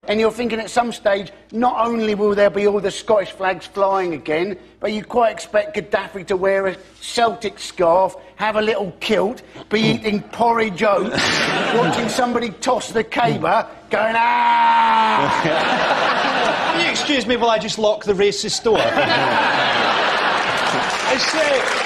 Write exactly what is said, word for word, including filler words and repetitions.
And you're thinking at some stage, not only will there be all the Scottish flags flying again, but you quite expect Gaddafi to wear a Celtic scarf, have a little kilt, be eating porridge oats, watching somebody toss the caber, going, ah! Can you excuse me while I just lock the racist door? It's, uh...